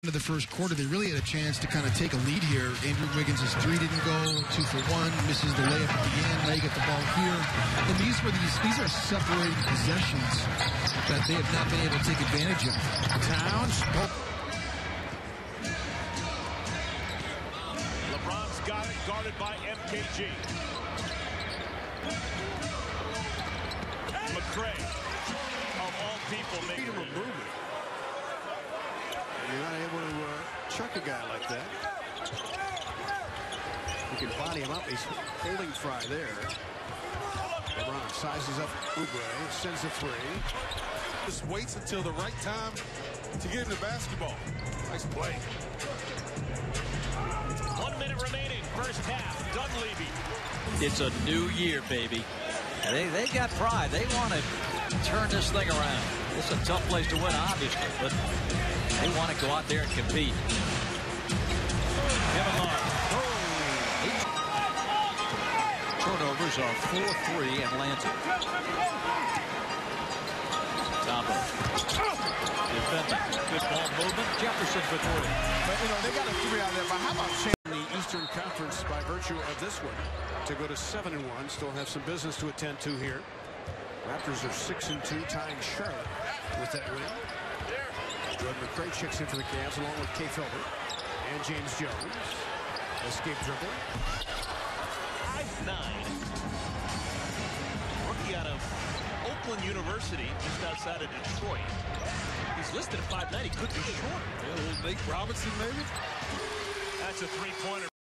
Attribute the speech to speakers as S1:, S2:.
S1: Into the first quarter, they really had a chance to kind of take a lead here. Andrew Wiggins' three didn't go, 2 for 1, misses the layup at the end. Now you get the ball here. And these are separated possessions that they have not been able to take advantage of.
S2: Towns. LeBron's got it, guarded by MKG. McCray, of all people, making him remove it.
S3: You're not able to chuck a guy like that. You can body him up. He's holding Fry there. LeBron sizes up Oubre, sends a three.
S4: Just waits until the right time to get him the basketball. Nice play.
S2: 1 minute remaining, first half. Dunleavy.
S5: It's a new year, baby. They got pride. They want to turn this thing around. It's a tough place to win, obviously, but they want to go out there and compete.
S2: Kevin Love.
S5: Turnovers are 4-3 Atlanta. Tombo. Defending. Good ball movement. Jefferson with 40.
S3: But, you know, they got a three out there. But how about the Eastern Conference by virtue of this one to go to 7-1? Still have some business to attend to here. Raptors are 6-2, tying Charlotte with that win. Jordan McCray checks in for the Cavs along with Kay Felder and James Jones. Escape dribble.
S2: 5'9". Rookie out of Oakland University, just outside of Detroit. He's listed at 5'9". He could be shorter.
S4: Yeah, Nate Robinson, maybe?
S2: That's a three-pointer.